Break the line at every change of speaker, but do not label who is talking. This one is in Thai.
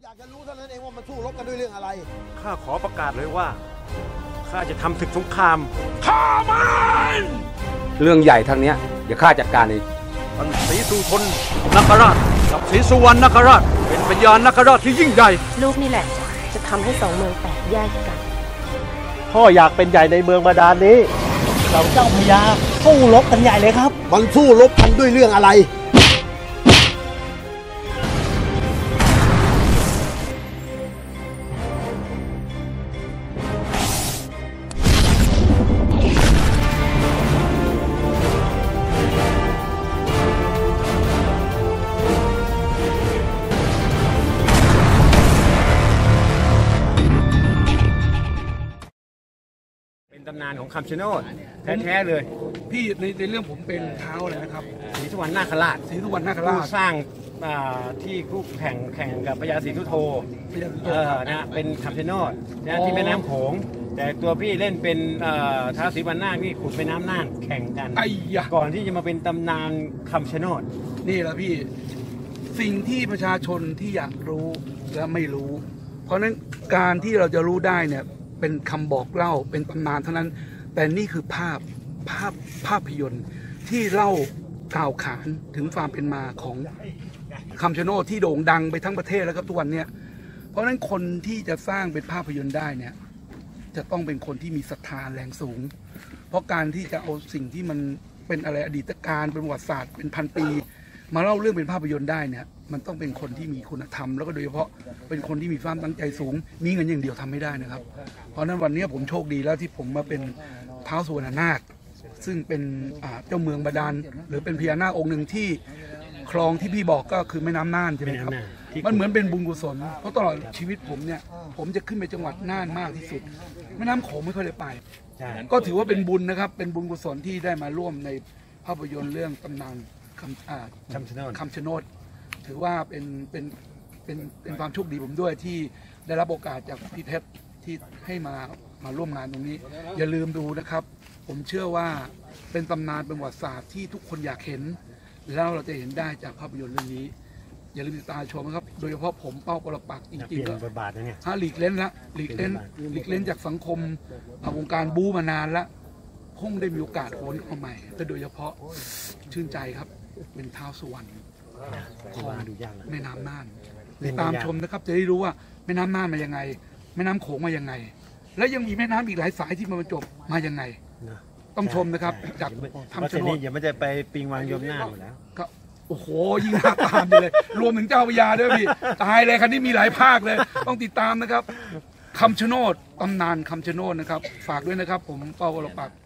อยากจะรู้เท่านั้นเองว่ามันสู้รบกันด้วยเรื่องอะไร
ข้าขอประกาศเลยว่าข้าจะทำศึกสงครามฆ่ามัน
เรื่องใหญ่ทางเนี้ยเดี๋ยวข้าจัดการเอง
ท่านศรีสุทนนคราชกับศรีสุวรรณนคราชเป็นปัญญานคราชที่ยิ่งใหญ่
ลูกนี่แหละจะทำให้สองเมืองแตกแยกกัน
พ่ออยากเป็นใหญ่ในเมืองบาดาลนี้เราเจ้าพญาสู้รบกันใหญ่เลยครับ
มันสู้รบกันด้วยเรื่องอะไร
ตำนานของคำชะโนดแท้ๆเลย
พี่ในเรื่องผมเป็นเท้าเลยนะครับ
ศรีสุวรรณนาคราช
ผู้
สร้างที่คู่แข่งกับพญาศรีสุโธนะเป็นคำชะโนดนะที่แม่น้ำโขงแต่ตัวพี่เล่นเป็นท้าวศรีวรรณนาคนี่ขุดแม่น้ำน่านแข่งกันก่อนที่จะมาเป็นตำนานคำชะโนด
นี่แหละพี่สิ่งที่ประชาชนที่อยากรู้และไม่รู้เพราะนั้นการที่เราจะรู้ได้เนี่ยเป็นคำบอกเล่าเป็นตำนานเท่านั้นแต่นี่คือภาพยนตร์ที่เล่ากล่าวขานถึงความเป็นมาของคำชะโนดที่โด่งดังไปทั้งประเทศแล้วครับทุกวันเนี่ยเพราะฉะนั้นคนที่จะสร้างเป็นภาพยนตร์ได้เนี่ยจะต้องเป็นคนที่มีศรัทธาแรงสูงเพราะการที่จะเอาสิ่งที่มันเป็นอะไรอดีตการเป็นประวัติศาสตร์เป็นพันปีมาเล่าเรื่องเป็นภาพยนตร์ได้เนี่ยมันต้องเป็นคนที่มีคุณธรรมแล้วก็โดยเฉพาะเป็นคนที่มีความตั้งใจสูงมีเงินอย่างเดียวทำไม่ได้นะครับเพราะนั้นวันนี้ผมโชคดีแล้วที่ผมมาเป็นท้าวสุวรรณนาคซึ่งเป็นเจ้าเมืองบาดาลหรือเป็นพญานาคองค์หนึ่งที่คลองที่พี่บอกก็คือแม่น้ำน่านใช่ไหมครับมันเหมือนเป็นบุญกุศลเพราะตลอดชีวิตผมเนี่ยผมจะขึ้นไปจังหวัดน่านมากที่สุดแม่น้ำโขงไม่ค่อยได้ไปก็ถือว่าเป็นบุญนะครับเป็นบุญกุศลที่ได้มาร่วมในภาพยนตร์เรื่องตำนานคำชะโนดถือว่าเป็นความโชคดีผมด้วยที่ได้รับโอกาสจากพี่เพชรที่ให้มาร่วมงานตรงนี้อย่าลืมดูนะครับผมเชื่อว่าเป็นตำนานเป็นประวัติศาสตร์ที่ทุกคนอยากเห็นแล้วเราจะเห็นได้จากภาพยนตร์เรื่องนี้อย่าลืมติดตามชมนะครับโดยเฉพาะผมเป้าปรปักษ์จริงๆก็ถ้าหลีกเล่นจากสังคมวงการบู๊มานานแล้วคงได้มีโอกาสโอนเข้าใหม่แต่โดยเฉพาะชื่นใจครับเป็นท้าวสุวรรณของแม่น้ำน่านติดตามชมนะครับจะได้รู้ว่าแม่น้ำน่านมายังไงแม่น้ำโขงมายังไงและยังมีแม่น้ำอีกหลายสายที่มาบรรจบมายังไงต้องชมนะครับจากทำชนบท
อย่าไม่ได้ไปปิงวังยมน่านหมดแล้ว
ก็โอ้โหยิ่งน่าตามเลยรวมถึงเจ้าพญาด้วยพี่ตายเลยคันนี้มีหลายภาคเลยต้องติดตามนะครับคำชะโนดตำนานคำชะโนดนะครับฝากด้วยนะครับผมเป้าวรปักษ์